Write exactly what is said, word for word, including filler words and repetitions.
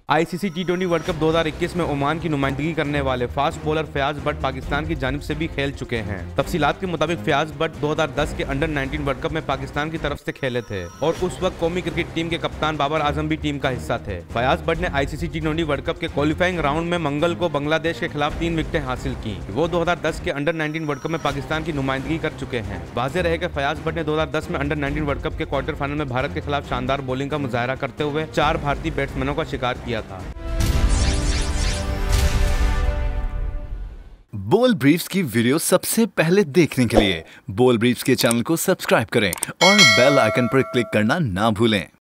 ICC T twenty World Cup दो हज़ार इक्कीस में ओमान की नुमाइंदगी करने वाले फास्ट बॉलर फयाज बट पाकिस्तान की जानिब से भी खेल चुके हैं। तफसीलात के मुताबिक फयाज बट दो हज़ार दस के अंडर उन्नीस वर्ल्ड कप में पाकिस्तान की तरफ से खेले थे और उस वक्त कौमी क्रिकेट टीम के कप्तान बाबर आजम भी टीम का हिस्सा थे। फयाज बट ने ICC T twenty World Cup के क्वालिफाइंग राउंड में मंगल को बांग्लादेश के खिलाफ तीन विकेटें हासिल की। वो दो हज़ार दस के अंडर उन्नीस वर्ल्ड कप में पाकिस्तान की नुमाइंदगी कर चुके हैं। वाज़ेह रहे कि फयाज बट ने दो हज़ार दस में अंडर उन्नीस वर्ल्ड कप के क्वार्टर फाइनल में भारत के खिलाफ शानदार बॉलिंग का मुजाहरा करते हुए चार भारतीय बैट्समैनों का शिकार किया था। बोल ब्रीफ्स की वीडियो सबसे पहले देखने के लिए बोल ब्रीफ्स के चैनल को सब्सक्राइब करें और बेल आइकन पर क्लिक करना ना भूलें।